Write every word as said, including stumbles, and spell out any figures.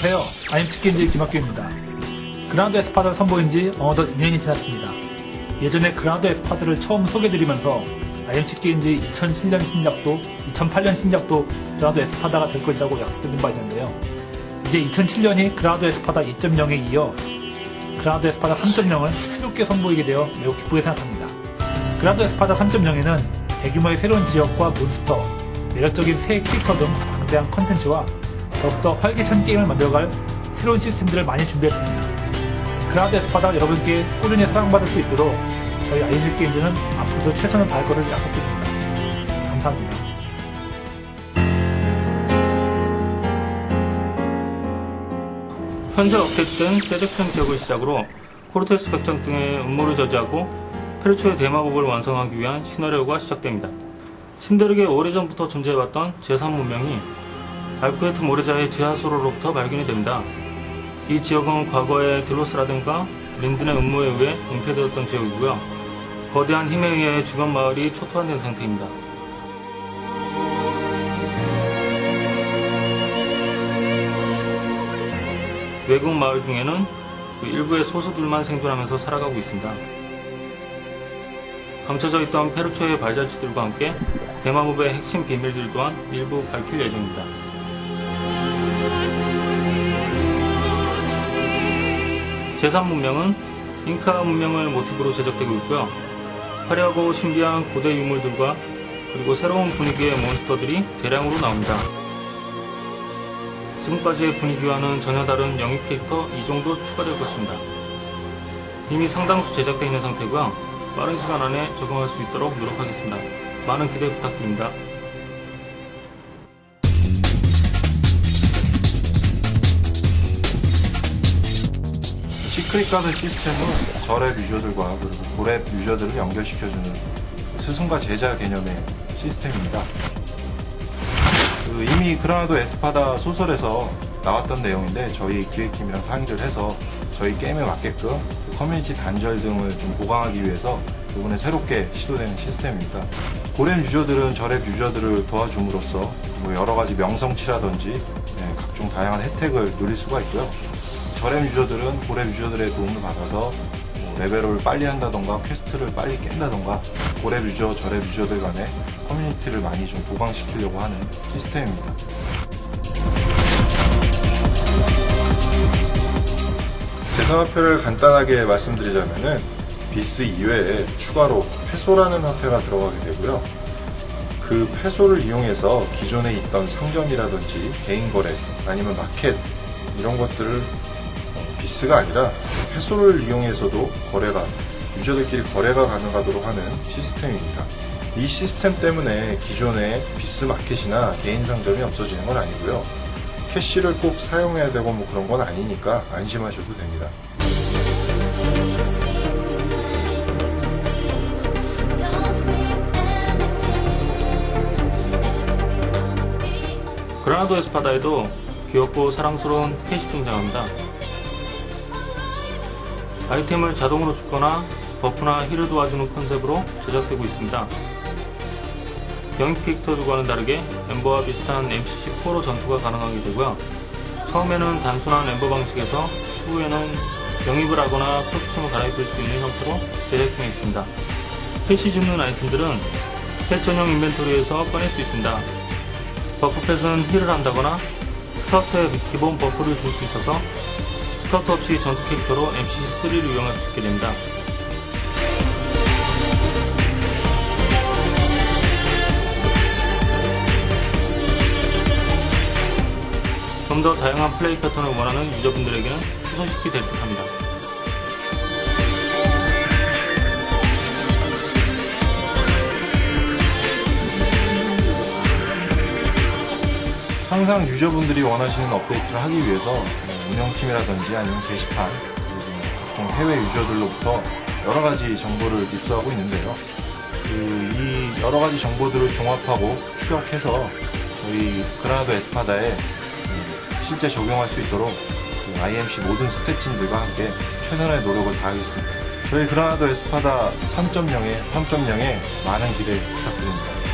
안녕하세요. 아이엠씨 게임즈의 김학규입니다. 그라운드 에스파다를 선보인 지 어느덧 이 년이 지났습니다. 예전에 그라운드 에스파다를 처음 소개드리면서 아이엠씨 게임즈의 이천칠 년 신작도 이천팔 년 신작도 그라운드 에스파다가 될 것이라고 약속드린 바 있는데요. 이제 이천칠 년이 그라운드 에스파다 이 점 영에 이어 그라운드 에스파다 삼 점 영을 새롭게 선보이게 되어 매우 기쁘게 생각합니다. 그라운드 에스파다 삼 점 영에는 대규모의 새로운 지역과 몬스터, 매력적인 새 캐릭터 등 방대한 컨텐츠와 더욱더 활기찬 게임을 만들어갈 새로운 시스템들을 많이 준비했습니다. 그라운드 에스파다 여러분께 꾸준히 사랑받을 수 있도록 저희 아이엠씨 게임즈는 앞으로도 최선을 다할 것을 약속드립니다. 감사합니다. 현재 업데이트된 세덱편 지역을 시작으로 코르테스 백전 등의 음모를 저지하고 페르초의 대마법을 완성하기 위한 시나리오가 시작됩니다. 신데르게 오래전부터 존재해왔던 제삼 문명이 알쿠에트 모레자의 지하수로로부터 발견이 됩니다. 이 지역은 과거에 딜로스라든가 린든의 음모에 의해 은폐되었던 지역이고요. 거대한 힘에 의해 주변 마을이 초토화된 상태입니다. 외국 마을 중에는 그 일부의 소수들만 생존하면서 살아가고 있습니다. 감춰져 있던 페르초의 발자취들과 함께 대마법의 핵심 비밀들 또한 일부 밝힐 예정입니다. 제삼 문명은 잉카 문명을 모티브로 제작되고 있고요. 화려하고 신비한 고대 유물들과 그리고 새로운 분위기의 몬스터들이 대량으로 나옵니다. 지금까지의 분위기와는 전혀 다른 영입 캐릭터 이 정도 추가될 것입니다. 이미 상당수 제작되어 있는 상태고요. 빠른 시간 안에 적응할 수 있도록 노력하겠습니다. 많은 기대 부탁드립니다. 시크릿 가드 시스템은 저랩 유저들과 그리고 고랩 유저들을 연결시켜주는 스승과 제자 개념의 시스템입니다. 그 이미 그라운드 에스파다 소설에서 나왔던 내용인데 저희 기획팀이랑 상의를 해서 저희 게임에 맞게끔 커뮤니티 단절 등을 좀 보강하기 위해서 이번에 새롭게 시도되는 시스템입니다. 고랩 유저들은 저랩 유저들을 도와줌으로써 뭐 여러가지 명성치라든지 네, 각종 다양한 혜택을 누릴 수가 있고요. 저랩 유저들은 고랩 유저들의 도움을 받아서 뭐 레벨업을 빨리 한다던가 퀘스트를 빨리 깬다던가 고랩 유저, 저랩 유저들 간의 커뮤니티를 많이 좀 보강시키려고 하는 시스템입니다. 재산 화폐를 간단하게 말씀드리자면은 비스 이외에 추가로 페소라는 화폐가 들어가게 되고요. 그 페소를 이용해서 기존에 있던 상점이라든지 개인 거래 아니면 마켓 이런 것들을 비스가 아니라 페소를 이용해서도 거래가 유저들끼리 거래가 가능하도록 하는 시스템입니다. 이 시스템 때문에 기존의 비스 마켓이나 개인 상점이 없어지는 건 아니고요. 캐시를 꼭 사용해야 되고 뭐 그런 건 아니니까 안심하셔도 됩니다. 그라운드 에스파다에도 귀엽고 사랑스러운 펫이 등장합니다. 아이템을 자동으로 줍거나 버프나 힐을 도와주는 컨셉으로 제작되고 있습니다. 영입 캐릭터들과는 다르게 엠버와 비슷한 엠씨씨 사로 전투가 가능하게 되고요. 처음에는 단순한 엠버 방식에서 추후에는 영입을 하거나 코스튬을 갈아입을 수 있는 형태로 제작 중에 있습니다. 펫이 줍는 아이템들은 펫 전용 인벤토리에서 꺼낼 수 있습니다. 버프 펫은 힐을 한다거나 스카우터의 기본 버프를 줄 수 있어서 스카우터 없이 전투 캐릭터로 엠씨씨 삼을 이용할 수 있게 됩니다. 좀 더 다양한 플레이 패턴을 원하는 유저분들에게는 희소식이 될 듯합니다. 항상 유저분들이 원하시는 업데이트를 하기 위해서 운영팀이라든지 아니면 게시판 그리고 각종 해외 유저들로부터 여러가지 정보를 입수하고 있는데요. 그 이 여러가지 정보들을 종합하고 추적해서 저희 그라운드 에스파다에 실제 적용할 수 있도록 그 아이엠씨 모든 스태프진들과 함께 최선의 노력을 다하겠습니다. 저희 그라운드 에스파다 삼 점 영에 많은 기대 부탁드립니다.